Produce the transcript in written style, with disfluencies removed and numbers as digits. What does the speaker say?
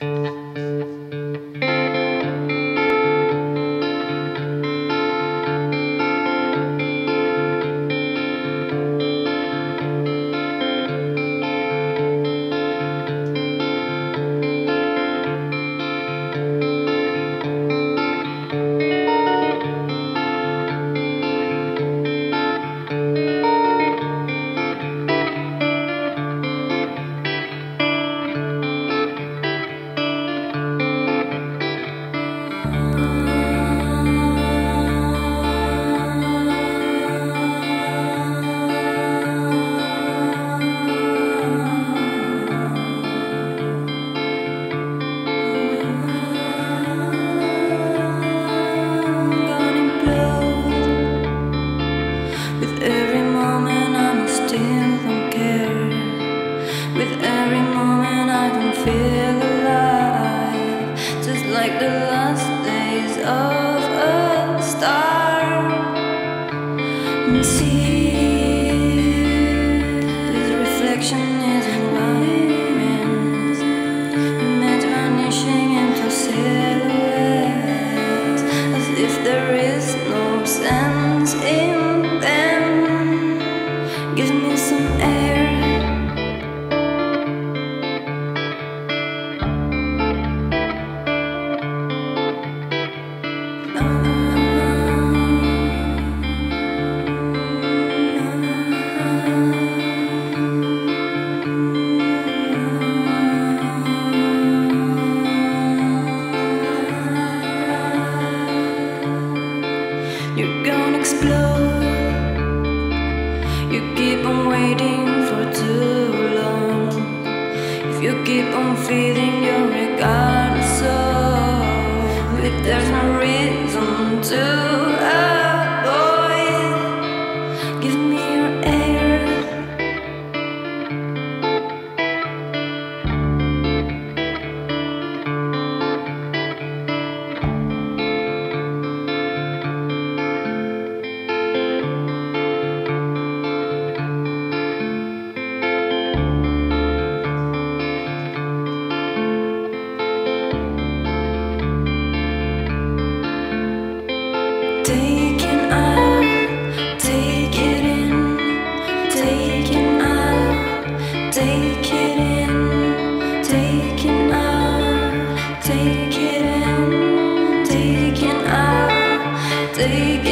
Like the last days of a star, and see his reflection is environment, image vanishing into silhouettes, as if there is no sense in them. Give me some air. You're gonna explode. You keep on waiting for too long. If you keep on feeding your regardless soul, if there's no reason to avoid, give me your air. Taking out, take it in, taking out, take it in, taking out, take it in, taking out, take it in.